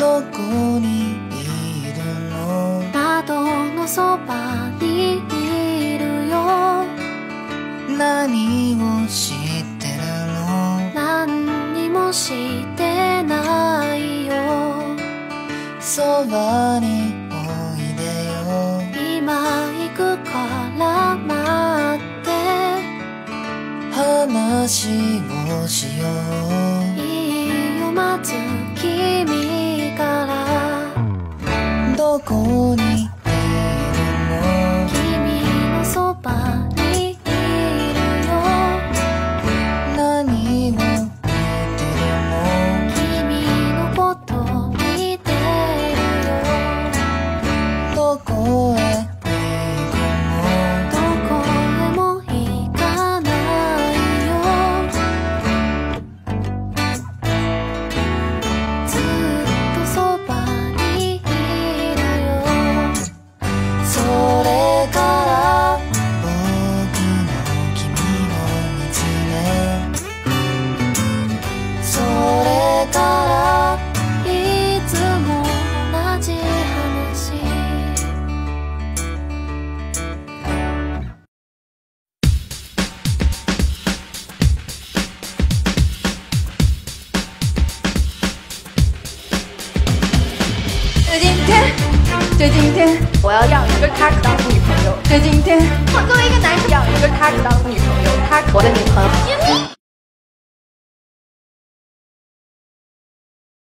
どこにいるの？ 窓のそばにいるよ。 何をしてるの？ 何にもしてないよ。 そばにおいでよ。 今行くから待って。 話をしよう。 いいよまず君から。 どこにいるの？ 君のそばにいるよ。 何を見てるの？ 君のこと見てるよ。 どこへどこへも行かないよ。ずっとそばにいるよ。 それから僕も君を見つめ、それからいつも同じ話。 就今天，我要让一个卡克当女朋友。就今天，我作为一个男生要一个卡克当女朋友，卡克我的女朋友。